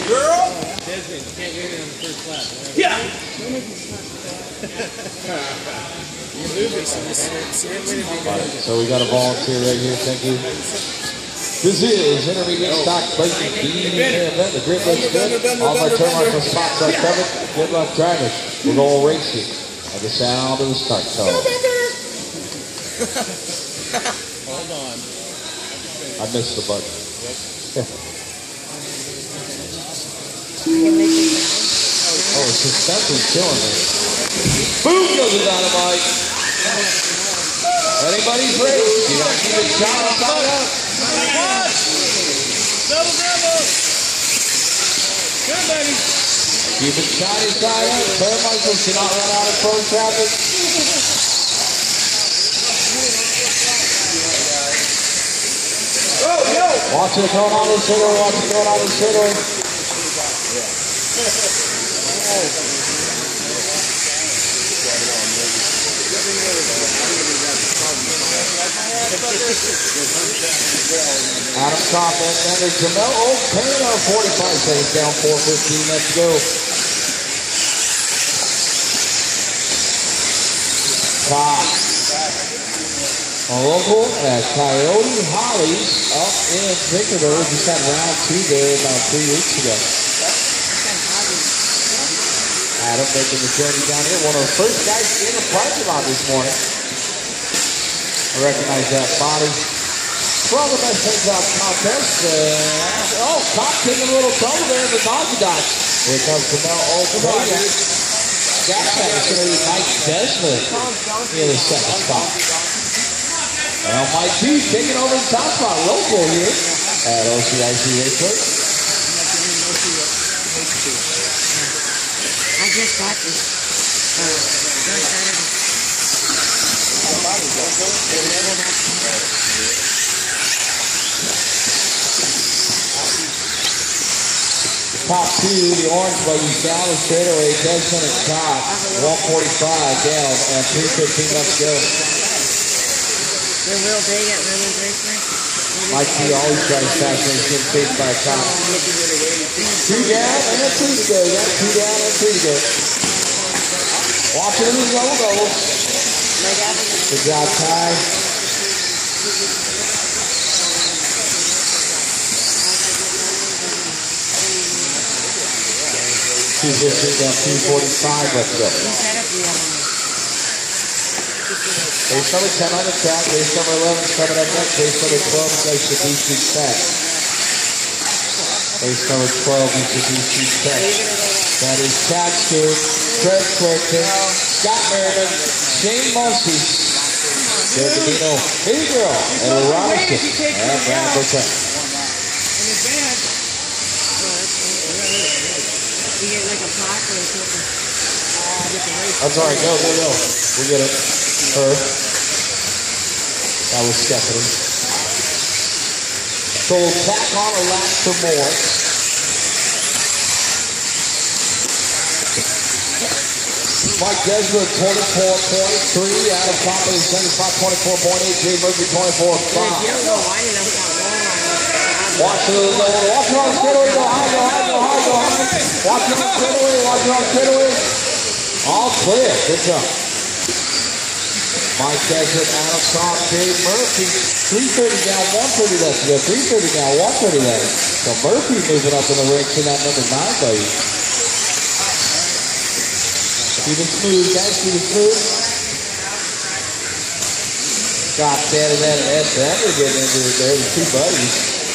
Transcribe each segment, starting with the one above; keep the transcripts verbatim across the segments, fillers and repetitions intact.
Girl! Desmond, you can't get in on the first lap. Right? Yeah! So we got a volunteer right here. Thank you. This is intermediate stock breaking B event. The grid looks good. All my turn marker spots are covered. Good luck, drivers. We're going racing at the sound of the start cone. Hold on. I missed the button. Oh, the suspense is killing me. Boom goes the dynamite. Anybody's race. You gotta keep it shot side up. Watch! Double double! Good, buddy. Keep it shiny side up. Turn Michael cannot run out of pro traffic. Go, go! Watch it going on the center. Watch it going on the center. Adam Kopp and Leonard Jamel. Oh, Taylor, forty-five seconds down, four fifteen left to go. Kopp. A local at Coyote Hollies up in Victorville. Just had round two there about three weeks ago. Adam making the journey down here. One of the first guys in the parking lot this morning. I recognize that body. From the best heads out contest. Uh, oh, Kopp taking a little trouble there in the doggy dodge. Here comes Jamel O'Brien. Gas tank is going to be Mike Desmond in the second spot. Well, Mike B taking over the top spot. Local here at O C I C Raceway. I just got this. Uh, last Saturday. Top two, the orange buggy down the straightaway. Desmond and Kopp, one forty-five down and three fifteen left to go. They're real big at women's racing. Mike T always tries fast when he's getting chased by a cop. Two down and three to go. You got two down and three to go. Watching the double doubles. Good job, Ty. two fifteen down, two forty-five left to go. Race number ten on the track. Race number eleven is coming up next. Race number twelve is Mitsubishi Tech. Race number twelve, Mitsubishi Tech. That is Chad Stewart, Fred Clifton, Scott Merriman, Shane Muncy, Joe Davino, Hey Girl, and Robinson, and Brad Burkett. That's all right. Go, go, go. We'll get it. Her. That was Stephanie. So we'll tack on a lap for more. Mike Desmond, twenty-four point three. Adam Kopp in seventy-five, twenty-four point eight. Jay Murphy, twenty-four point five. Watch it on the watch it on the straightaway. Go high, go high, go high, go high. Watch it on the straightaway. Watch it on the straightaway. All clear. Good job. Mike Desmond, Adam Kopp, Jay Murphy. three thirty down, one thirty left to go. three thirty down, one thirty left. So Murphy moving up in the ranks in that number nine, buddy. Keep it smooth, guys. Keep it smooth. Scott standing there and Ed Bender getting into it there. The two buddies.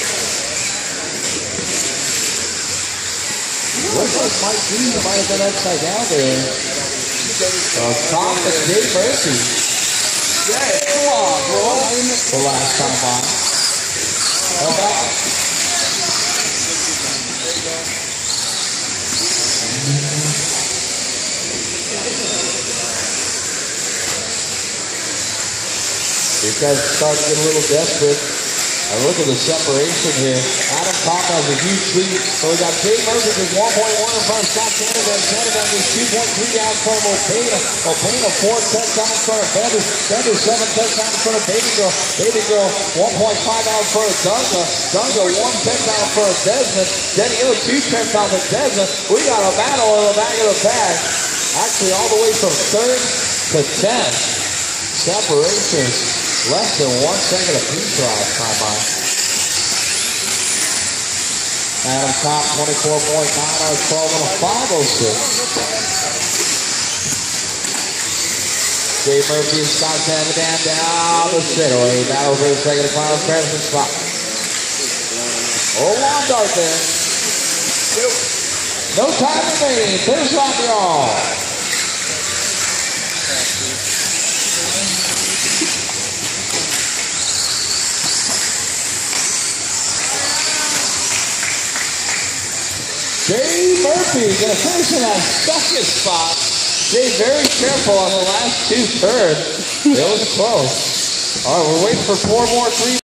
Looks like Mike G might have been upside down there. Uh, Kopp and Jay Murphy. Yeah, come on, bro. The last time on. How about? These guys are starting to get a little desperate. And look at the separation here. Adam Top has a huge lead. So we got Jay Murphy just one point one in front of Scott Canada. And Canada is two point three down in front of Opena. Opena four tenths down in front of Bender. Bender seven tenths down in front of Baby Girl. Baby Girl one point five down in front of Dunga. Dunga one tenth down in front of Desmond. Denny Hill two tenths down in Desmond. We got a battle in the back of the bag. Actually all the way from third to tenth. Separations. Less than one second apiece last time on. Adam Top, twenty-four point nine on twelve and a five oh six. Jay Murphy and Scott Savadan down the straightaway. Battle for the second and final freshman spot. Oh, long dart there. No time remaining. Finish lap, y'all. Jay Murphy going to finish in that second spot. Jay very careful on the last two turns. It was close. All right, we're waiting for four more three.